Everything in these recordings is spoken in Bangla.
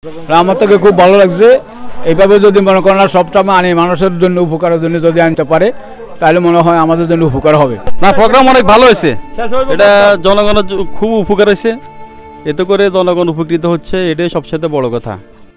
আমার থেকে খুব ভালো লাগছে। এইভাবে যদি মনে করেন সবসময় আনি মানুষের জন্য উপকারের জন্য যদি আনতে পারে তাহলে মনে হয় আমাদের জন্য উপকার হবে। না, প্রোগ্রাম অনেক ভালো হয়েছে, এটা জনগণের খুব উপকার হয়েছে, এতে করে জনগণ উপকৃত হচ্ছে, এটাই সবচেয়ে বড় কথা।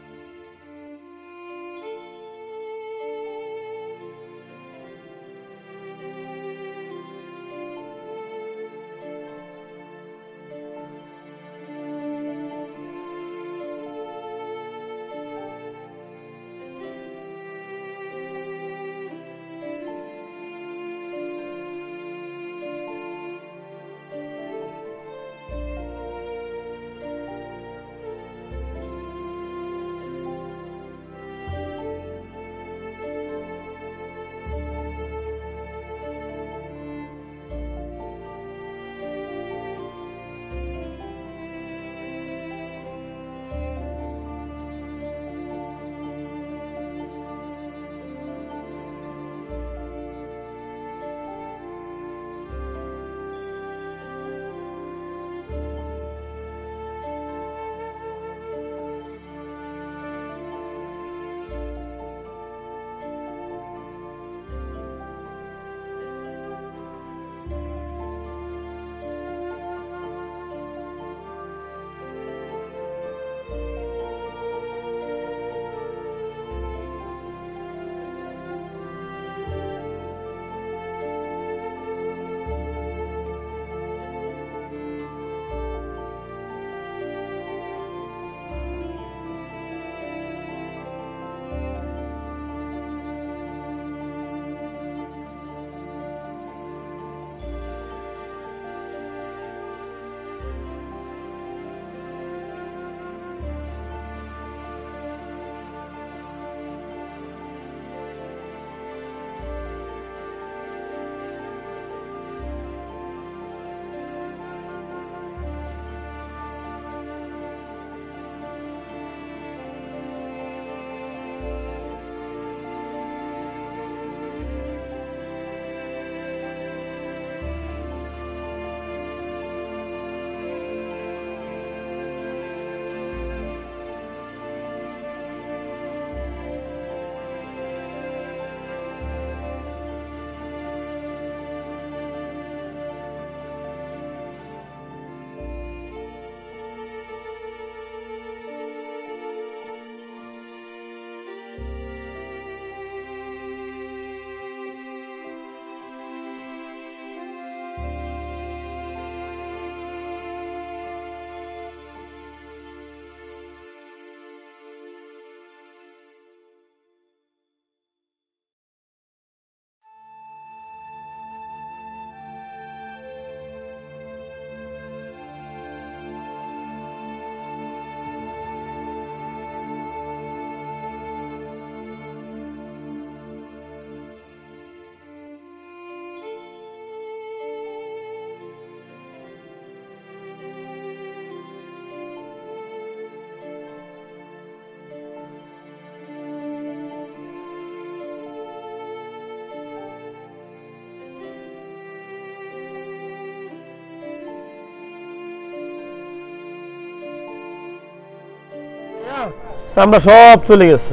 আমরা সব চলে গেছে।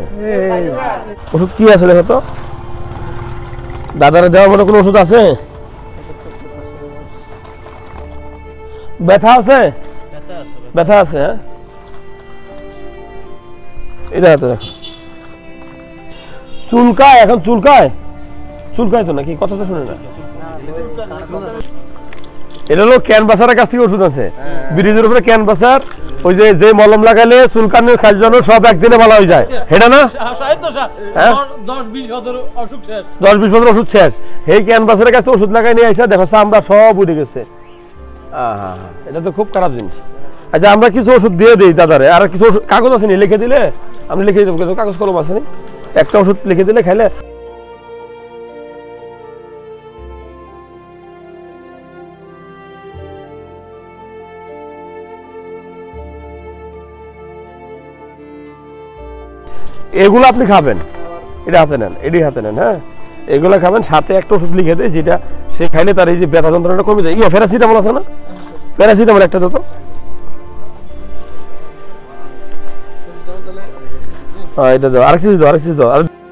ওষুধ কি আছে দেখো তো, দাদারে দেওয়ার মতো কোনো ওষুধ আছে? ব্যথা আছে? ব্যথা আছে, হ্যাঁ এটা হাতে দেখো। চুলকায় এখন? চুলকায়? চুলকায় তো নাকি, কথা তো শুনে না। এটা হলো ক্যানভাসারের কাছ থেকে ওষুধ আছে, ব্রিজের উপরে ক্যানভাসার, ওই যে মলম লাগালে চুলকানোর খাজনো সব একদিনে ভালো হয়ে যায়, এটা না? 10-20 বছর ওষুধ শেষ। এই ক্যানভাসারের কাছে ওষুধ লাগাই নিয়ে আসা দেখো চামড়া সব উঠে গেছে। এটা তো খুব খারাপ জিনিস। আচ্ছা আমরা কিছু ওষুধ দিয়ে দিই দাদারে, আর কিছু কাগজ আছে নি, লিখে দিলে আমি লিখে দেবো, কাগজ কলম আছে নি, একটা ওষুধ লিখে দিলে খাইলে। এগুলো আপনি খাবেন, এটা হাতে নেন, এটি হাতে নেন, হ্যাঁ এগুলো খাবেন, সাথে একটা ওষুধ লিখে দেয় যেটা সে খাইলে তার এই যে ব্যথা যন্ত্রণাটা কমে যায়। প্যারাসিটামল আছে না? প্যারাসিটামল একটা দিত। এটা দাও, আরেক সিজ দাও, আরেক সিজ দাও।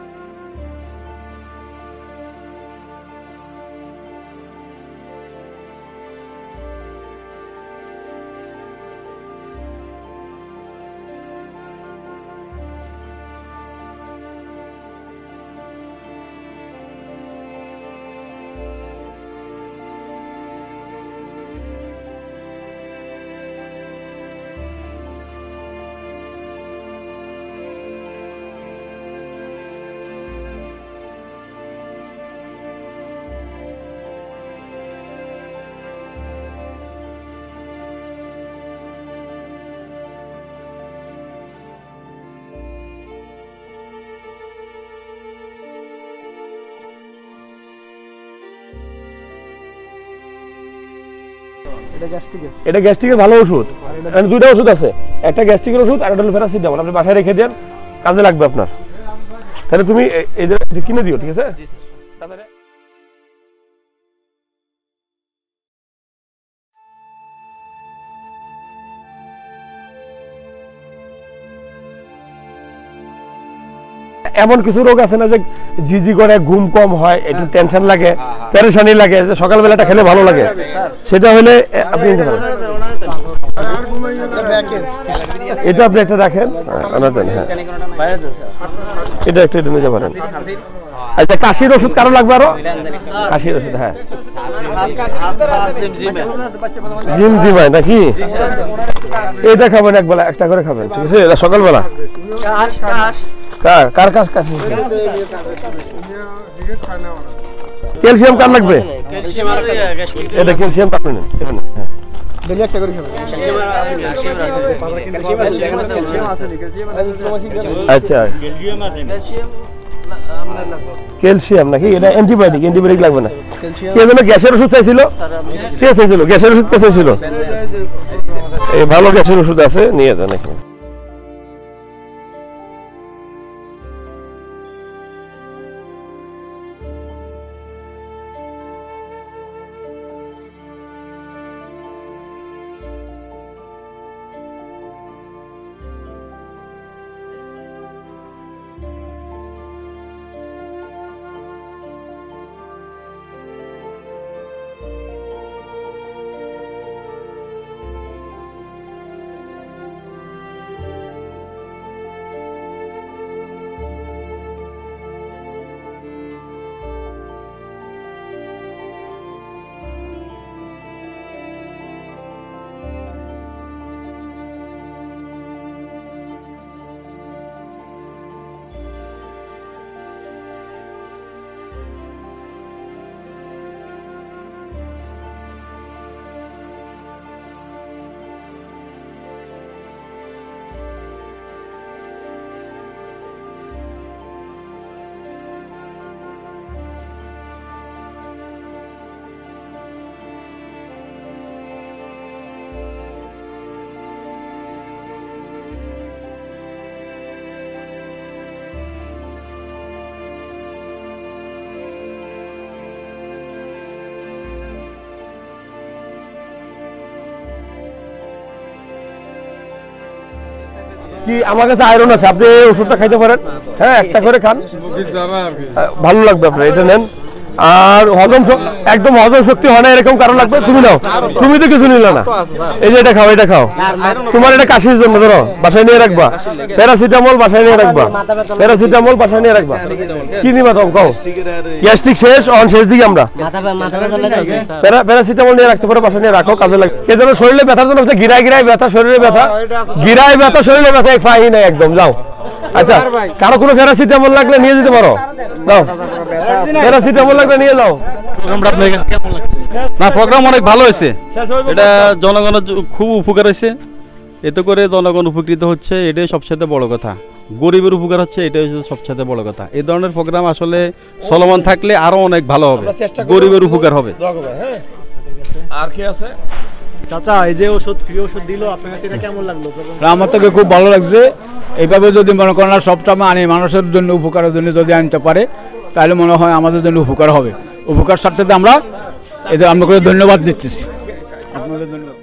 এটা গ্যাস্ট্রিকের ভালো ওষুধ, দুইটা ওষুধ আছে, একটা গ্যাস্ট্রিকের ওষুধ আর একটা হলো প্যারাসিটামল। আপনি বাসায় রেখে দেন, কাজে লাগবে আপনার। তাহলে তুমি এদের কিনে দিও, ঠিক আছে? এমন কিছু রোগ আছে না যে জিজি করে, ঘুম কম হয়, একটু টেনশন লাগে, পেরেশানি লাগে, যে সকালবেলাটা খেলে ভালো লাগে, সেটা হলে আপনি নিতে পারেন। এটা আপনি একটা রাখেন, এটা একটা নিতে পারেন। আচ্ছা, কাশির ওষুধ কারো লাগবে আরো? কাশির ওষুধ, হ্যাঁ, জিম জিমাই নাকি? এটা খাবেন একবেলা, একটা করে খাবেন, ঠিক আছে? এটা সকালবেলা। কার কাশ কাশি? ক্যালসিয়াম কার লাগবে? এটা ক্যালসিয়াম আপনি নেন, হ্যাঁ। আচ্ছা, ক্যালসিয়াম নাকি? এটা অ্যান্টিবায়োটিক, অ্যান্টিবায়োটিক লাগবে না। কে যেন গ্যাসের ওষুধ চাইছিল? কে চাইছিল গ্যাসের ওষুধ? কে চাইছিল? এই ভালো গ্যাসের ওষুধ আছে, নিয়ে যান এখানে। কি আমার কাছে আয়রন আছে, আপনি ওষুধটা খাইতে পারেন, হ্যাঁ, একটা করে খান, ভালো লাগবে আপনার। এটা নেন। আর হজম একদম হজম শক্তি হয় না এরকম কারণ লাগবে, তুমি নাও, তুমি তো কিছু নিলে না। এই যে এটা খাও, এটা খাও, তোমার এটা কাশির জন্য, ধরো বাসায় নিয়ে রাখবা। প্যারাসিটামল বাসায় নিয়ে রাখবা, প্যারাসিটামল বাসায় নিয়ে রাখবা। কি নিবা তখন খাও? গ্যাস্ট্রিক শেষ, অন শেষ দিকে আমরা প্যারাসিটামল নিয়ে রাখতে পারো, বাসায় নিয়ে রাখো, কাজে লাগে। কে যেন শরীরে ব্যথার জন্য গিরায় গিরায় ব্যথা, শরীরে ব্যথা, গিরায় ব্যথা, শরীরে ব্যথা, পাই না একদম, যাও। আচ্ছা, কারো কোনো প্যারাসিটামল লাগলে নিয়ে যেতে পারো, যাও, প্যারাসিটামল লাগলে নিয়ে যাও। না, প্রোগ্রাম অনেক ভালো হয়েছে, এটা জনগণের খুব উপকার হয়েছে, এতে করে জনগণ উপকৃত হচ্ছে, এটাই সবচেয়ে বড় কথা। গরিবের উপকার হচ্ছে, এটাই হচ্ছে সবচেয়ে বড় কথা। এই ধরনের প্রোগ্রাম আসলে চলমান থাকলে আরো অনেক ভালো হবে, গরিবের উপকার হবে। আর কি আছে চাচা? এই যে ওষুধ, ফ্রি ওষুধ দিল, আপনার কাছে এটা কেমন লাগলো? আমার থেকে খুব ভালো লাগছে। এইভাবে যদি মনে করেন সবসময় আনি, মানুষের জন্য উপকারের জন্য যদি আনতে পারে, তাহলে মনে হয় আমাদের জন্য উপকার হবে। উপকার স্বার্থে আমরা এদের আমরা করে ধন্যবাদ দিচ্ছি, আপনাদের ধন্যবাদ।